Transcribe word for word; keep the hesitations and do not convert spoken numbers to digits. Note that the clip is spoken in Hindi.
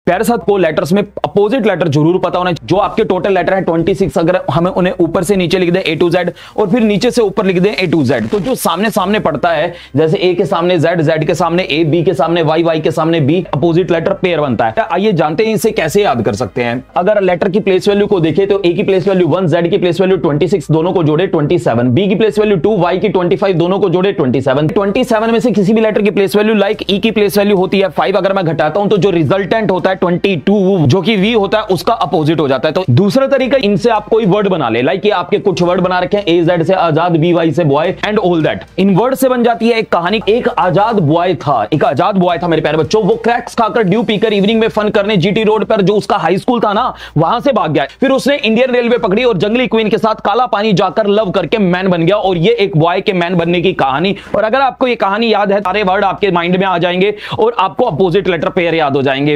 प्यारे साथ को लेटर्स में अपोजिट लेटर जरूर पता होना चाहिए। जो आपके टोटल लेटर है छब्बीस, अगर हमें उन्हें ऊपर से नीचे लिख दें ए टू जेड और फिर नीचे से ऊपर लिख दें ए टू जेड, तो जो सामने सामने पड़ता है, जैसे ए के सामने जेड, जेड के सामने ए, बी के सामने वाई, वाई के सामने बी, अपोजिट लेटर पेयर बनता है। आइए जानते हैं इसे कैसे याद कर सकते हैं। अगर लेटर की प्लेस वैल्यू को देखें तो ए की प्लेस वैल्यू वन, जेड की प्लेस वैल्यू छब्बीस, दोनों को जोड़े सत्ताईस, बी की प्लेस वैल्यू टू, वाई की पच्चीस, दोनों को जोड़े सत्ताईस। सत्ताईस में से किसी भी लेटर की प्लेस वैल्यू लाइक ई की प्लेस वैल्यू होती है फाइव, अगर मैं घटाता हूं तो जो रिजल्टेंट होता है बाईस, जो कि वी होता है उसका अपोजिट हो जाता है। तो दूसरा तरीका, इनसे आप कोई वर्ड बना ले, लाइक ये आपके कुछ वर्ड बना रखे हैं, ए जेड से आजाद, बी वाई से बॉय एंड ऑल दैट। इन वर्ड से बन जाती है एक कहानी। एक आजाद बॉय था, एक आजाद बॉय था मेरे प्यारे बच्चों, वो क्रैक्स खाकर ड्यू पीकर इवनिंग में फन करने जीटी रोड पर जो उसका हाई स्कूल था ना, वहां से भाग गया। फिर उसने इंडियन रेलवे पकड़ी और जंगली क्वीन के साथ काला पानी जाकर लव करके मैन बन गया। और ये एक बॉय के मैन बनने की कहानी। और अगर आपको ये कहानी याद है, सारे वर्ड आपके माइंड में आ जाएंगे और आपको अपोजिट लेटर पेयर याद हो जाएंगे।